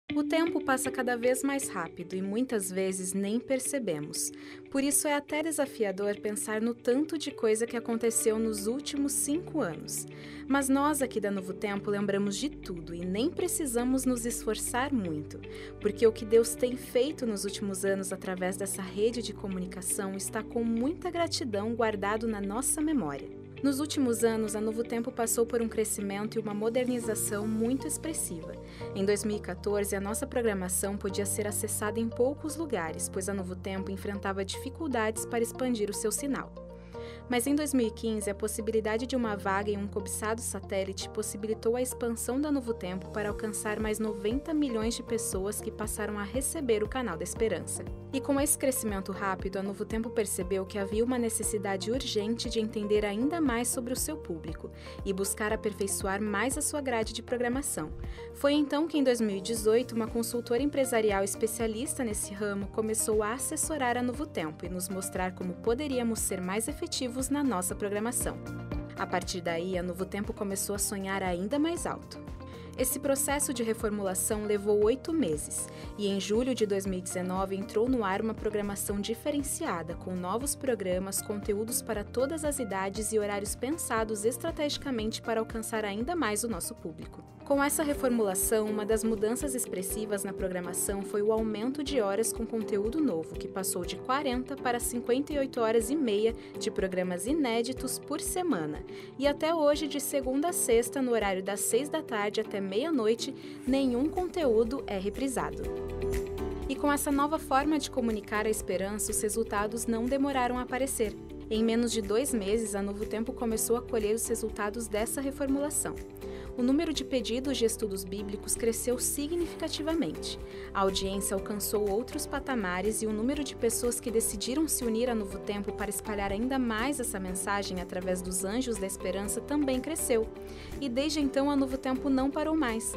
O tempo passa cada vez mais rápido e muitas vezes nem percebemos. Por isso é até desafiador pensar no tanto de coisa que aconteceu nos últimos 5 anos. Mas nós aqui da Novo Tempo lembramos de tudo e nem precisamos nos esforçar muito, porque o que Deus tem feito nos últimos anos através dessa rede de comunicação está com muita gratidão guardado na nossa memória. Nos últimos anos, a Novo Tempo passou por um crescimento e uma modernização muito expressiva. Em 2014, a nossa programação podia ser acessada em poucos lugares, pois a Novo Tempo enfrentava dificuldades para expandir o seu sinal. Mas em 2015, a possibilidade de uma vaga em um cobiçado satélite possibilitou a expansão da Novo Tempo para alcançar mais 90 milhões de pessoas que passaram a receber o canal da Esperança. E com esse crescimento rápido, a Novo Tempo percebeu que havia uma necessidade urgente de entender ainda mais sobre o seu público e buscar aperfeiçoar mais a sua grade de programação. Foi então que em 2018, uma consultora empresarial especialista nesse ramo começou a assessorar a Novo Tempo e nos mostrar como poderíamos ser mais efetivos na nossa programação. A partir daí, a Novo Tempo começou a sonhar ainda mais alto. Esse processo de reformulação levou 8 meses e em julho de 2019 entrou no ar uma programação diferenciada, com novos programas, conteúdos para todas as idades e horários pensados estrategicamente para alcançar ainda mais o nosso público. Com essa reformulação, uma das mudanças expressivas na programação foi o aumento de horas com conteúdo novo, que passou de 40 para 58 horas e meia de programas inéditos por semana. E até hoje, de segunda a sexta, no horário das 6 da tarde até meia-noite, nenhum conteúdo é reprisado. E com essa nova forma de comunicar a esperança, os resultados não demoraram a aparecer. Em menos de 2 meses, a Novo Tempo começou a colher os resultados dessa reformulação. O número de pedidos de estudos bíblicos cresceu significativamente. A audiência alcançou outros patamares e o número de pessoas que decidiram se unir a Novo Tempo para espalhar ainda mais essa mensagem através dos Anjos da Esperança também cresceu. E desde então a Novo Tempo não parou mais.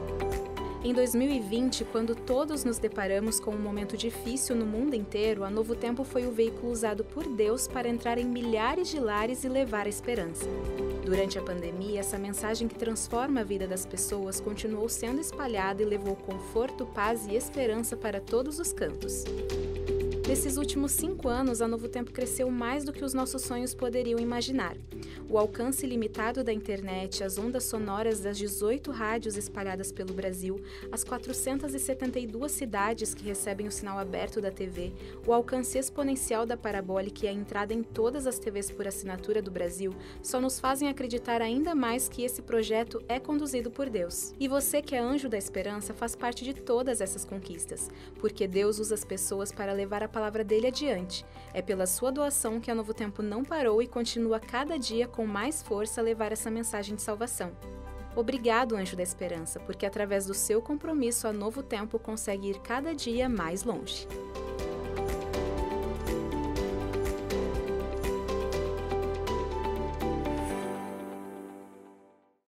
Em 2020, quando todos nos deparamos com um momento difícil no mundo inteiro, a Novo Tempo foi o veículo usado por Deus para entrar em milhares de lares e levar a esperança. Durante a pandemia, essa mensagem que transforma a vida das pessoas continuou sendo espalhada e levou conforto, paz e esperança para todos os cantos. Nesses últimos 5 anos, a Novo Tempo cresceu mais do que os nossos sonhos poderiam imaginar. O alcance ilimitado da internet, as ondas sonoras das 18 rádios espalhadas pelo Brasil, as 472 cidades que recebem o sinal aberto da TV, o alcance exponencial da parabólica e a entrada em todas as TVs por assinatura do Brasil, só nos fazem acreditar ainda mais que esse projeto é conduzido por Deus. E você que é anjo da esperança faz parte de todas essas conquistas, porque Deus usa as pessoas para levar a palavra dele adiante. É pela sua doação que a Novo Tempo não parou e continua cada dia com mais força a levar essa mensagem de salvação. Obrigado, Anjo da Esperança, porque através do seu compromisso a Novo Tempo consegue ir cada dia mais longe.